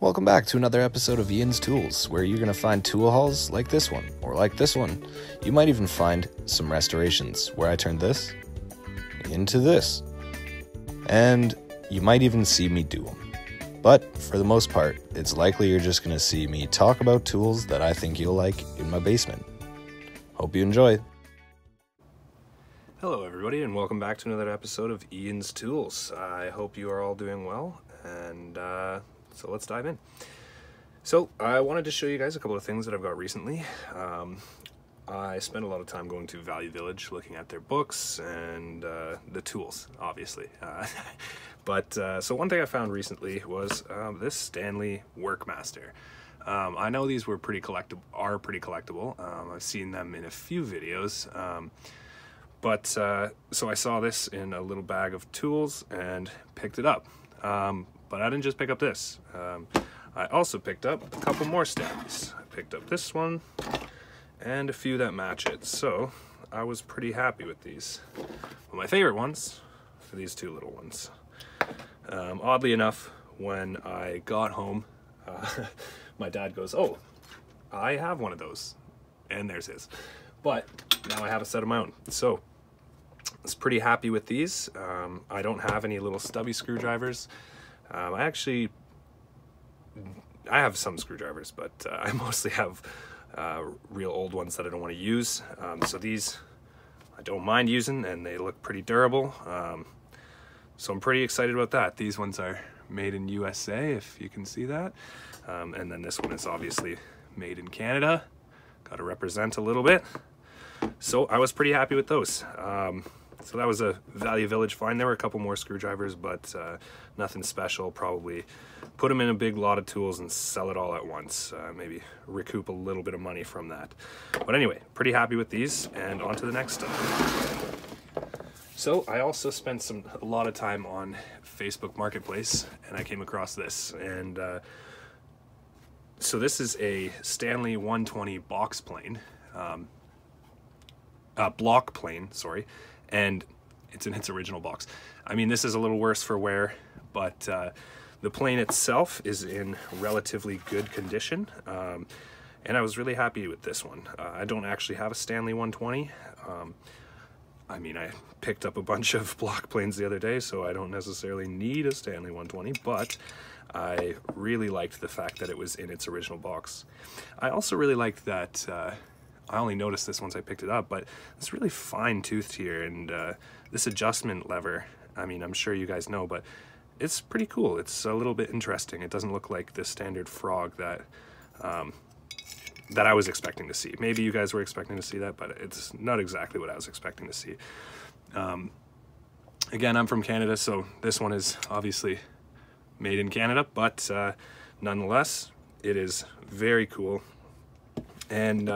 Welcome back to another episode of Ian's Tools, where you're going to find tool hauls like this one, or like this one. You might even find some restorations, where I turned this into this. And you might even see me do them. But for the most part, it's likely you're just going to see me talk about tools that I think you'll like in my basement. Hope you enjoy. Hello everybody, and welcome back to another episode of Ian's Tools. I hope you are all doing well, and so let's dive in. So I wanted to show you guys a couple of things that I've got recently. I spent a lot of time going to Value Village, looking at their books and the tools, obviously. So one thing I found recently was this Stanley Workmaster. I know these were pretty collectible. I've seen them in a few videos. So I saw this in a little bag of tools and picked it up. But I didn't just pick up this. I also picked up a couple more Stanleys. I picked up this one and a few that match it. So I was pretty happy with these. But my favorite ones are these two little ones. Oddly enough, when I got home, my dad goes, "Oh, I have one of those." And there's his. But now I have a set of my own. So I was pretty happy with these. I don't have any little stubby screwdrivers. I have some screwdrivers, but I mostly have real old ones that I don't want to use. So these I don't mind using, and they look pretty durable. So I'm pretty excited about that. These ones are made in USA, if you can see that. And then this one is obviously made in Canada. Got to represent a little bit. So I was pretty happy with those. So that was a Value Village find. There were a couple more screwdrivers, but nothing special. Probably put them in a big lot of tools and sell it all at once. Maybe recoup a little bit of money from that. But anyway, pretty happy with these, and on to the next stuff. So I also spent a lot of time on Facebook Marketplace, and I came across this. And so this is a Stanley 120 box plane. Block plane, sorry, and it's in its original box. I mean, this is a little worse for wear, but the plane itself is in relatively good condition, and I was really happy with this one. I don't actually have a Stanley 120. I mean, I picked up a bunch of block planes the other day, so I don't necessarily need a Stanley 120, but I really liked the fact that it was in its original box. I also really liked that I only noticed this once I picked it up, but it's really fine-toothed here, and this adjustment lever, I mean, I'm sure you guys know, but it's pretty cool. It's a little bit interesting. It doesn't look like the standard frog that I was expecting to see. Maybe you guys were expecting to see that, but it's not exactly what I was expecting to see. Again, I'm from Canada, so this one is obviously made in Canada, but nonetheless, it is very cool. And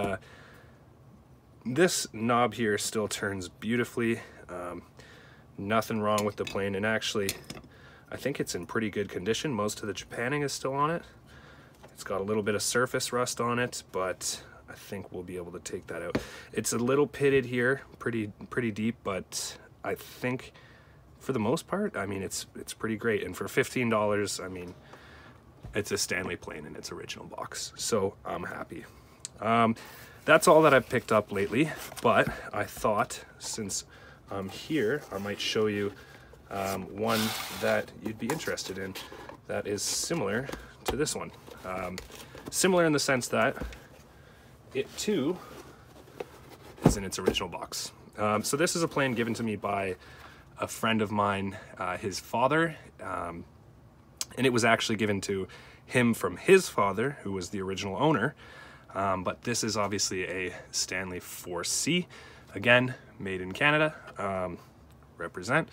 this knob here still turns beautifully. Nothing wrong with the plane, and actually I think it's in pretty good condition. Most of the Japanning is still on it. It's got a little bit of surface rust on it, but I think we'll be able to take that out. It's a little pitted here, pretty deep, but I think for the most part, I mean, it's pretty great. And for $15, I mean, it's a Stanley plane in its original box, so I'm happy. That's all that I've picked up lately, but I thought since I'm here, I might show you one that you'd be interested in that is similar to this one. Similar in the sense that it too is in its original box. So this is a plane given to me by a friend of mine, his father, and it was actually given to him from his father, who was the original owner. But this is obviously a Stanley 4C, again, made in Canada, represent.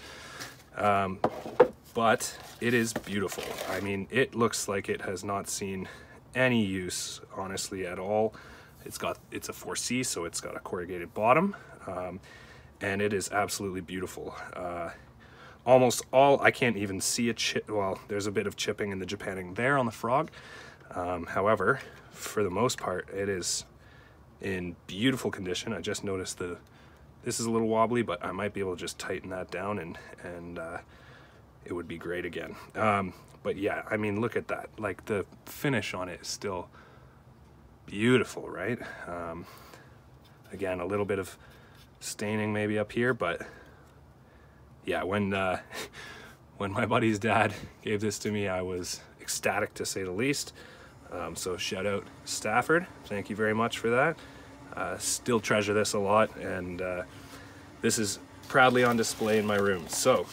But it is beautiful. I mean, it looks like it has not seen any use, honestly, at all. It's a 4C, so it's got a corrugated bottom, and it is absolutely beautiful. Almost all, I can't even see a chip, well, there's a bit of chipping in the Japanning there on the frog. However, for the most part, it is in beautiful condition. I just noticed this is a little wobbly, but I might be able to just tighten that down, and it would be great again. But yeah, I mean, look at that. Like, the finish on it is still beautiful, right? Again, a little bit of staining maybe up here, but yeah, when my buddy's dad gave this to me, I was ecstatic, to say the least. So shout out Stafford, thank you very much for that. Still treasure this a lot, and this is proudly on display in my room. So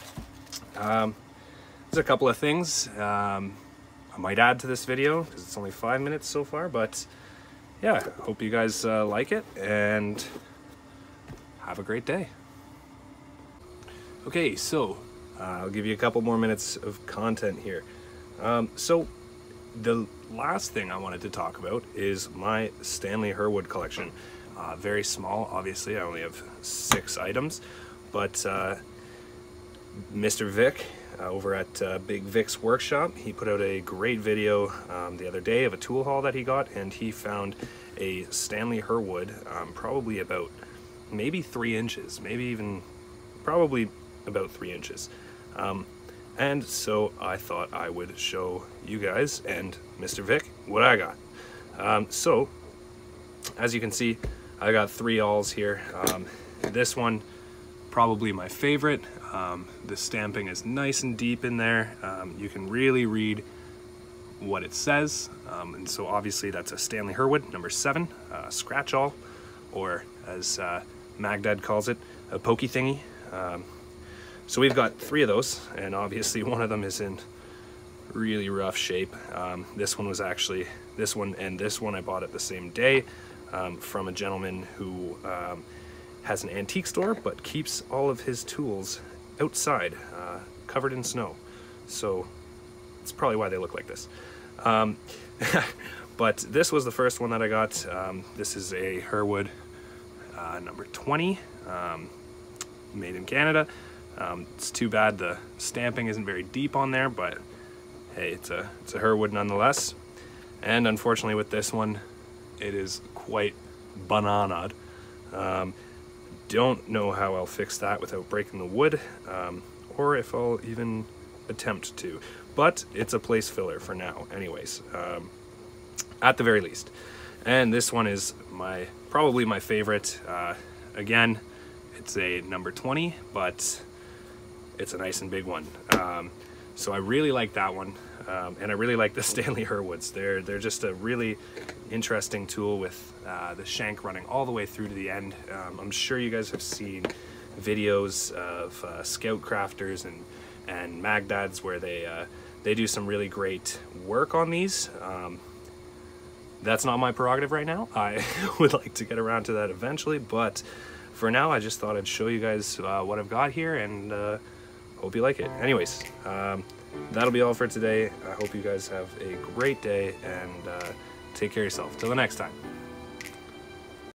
there's a couple of things I might add to this video, because it's only 5 minutes so far, but yeah, hope you guys like it, and have a great day. Okay, so I'll give you a couple more minutes of content here. So the last thing I wanted to talk about is my Stanley Hurwood collection. Very small, obviously. I only have 6 items, but Mr. Vic over at Big Vic's Workshop, he put out a great video the other day of a tool haul that he got, and he found a Stanley Hurwood, probably about maybe 3 inches, maybe even probably about 3 inches. And so I thought I would show you guys and Mr. Vic what I got. So as you can see, I got 3 awls here. This one, probably my favorite. The stamping is nice and deep in there. You can really read what it says. And so obviously that's a Stanley Hurwood number 7, scratch awl, or as Magdad calls it, a pokey thingy. So we've got 3 of those, and obviously one of them is in really rough shape. This one was actually, this one and this one I bought it the same day from a gentleman who has an antique store but keeps all of his tools outside, covered in snow. So it's probably why they look like this. But this was the first one that I got. This is a Hurwood number 20, made in Canada. It's too bad the stamping isn't very deep on there, but hey, it's a Hurwood nonetheless. And unfortunately with this one, it is quite bananaed. Don't know how I'll fix that without breaking the wood, or if I'll even attempt to. But it's a place filler for now anyways, at the very least. And this one is probably my favorite. Again, it's a number 20, but it's a nice and big one. So I really like that one, and I really like the Stanley Hurwoods. They're just a really interesting tool with the shank running all the way through to the end. I'm sure you guys have seen videos of Scout Crafters and Magdads where they do some really great work on these. That's not my prerogative right now. I would like to get around to that eventually, but for now I just thought I'd show you guys what I've got here, and hope you like it. Anyways, that'll be all for today. I hope you guys have a great day, and take care of yourself. Till the next time.